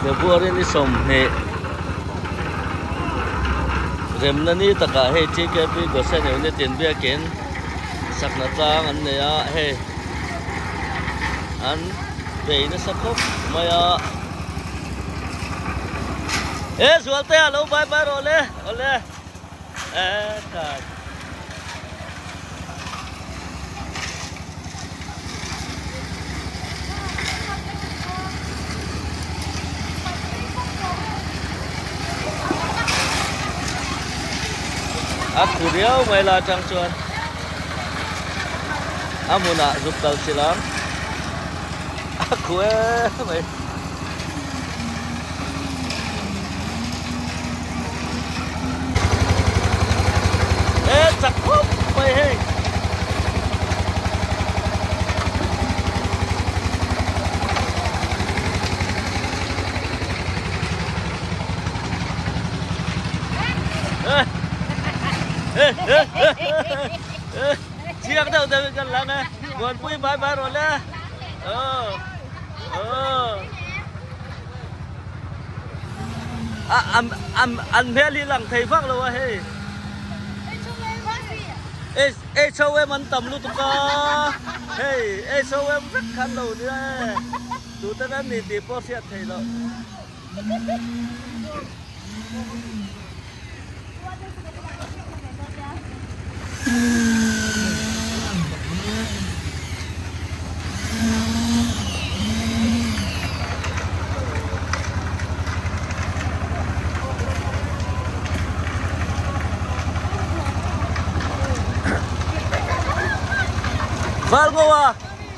để vua đi sôm hệ rem na ni taka he chi ke pi go se ne ne tin bia ken sakna tang an ne a he an ve na sakop maya e sualte alo bye bye ole ole ka aku dia mai la chang chuan amuna zupkal silang aku mai cakap mai he chiang đâu từ gần lắm nè buồn vui bye bye rồi nè ăn bé đi lằng thầy phát luôn he ê show em ăn tầm luôn tụi con hey ê show em rất khăn đầu nữa tụi ta đã nhìn tìm bao nhiêu thầy rồi Valgo à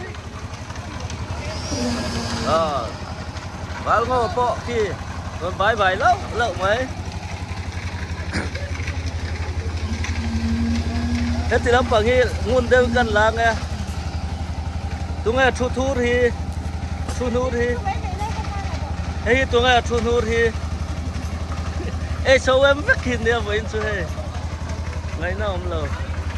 Valgo po khi còn bài bài lắm lậu mấy thế thì lắm bằng khi nguồn đều gần là nghe tụi nghe thu thu thì hey tụi nghe thu thu thì ê show em rất hiền nha với anh chú hey ngày nào không lâu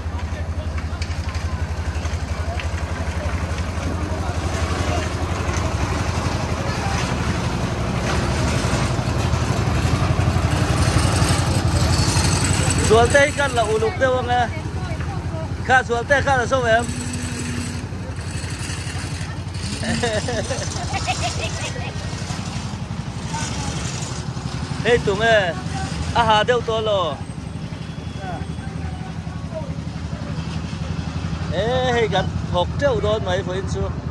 sualte kan là uluk tê wang à kha sualte kha là sao em hey tụi nghe hà đeo to lo hey gặt hộp treo đôi mấy với anh chú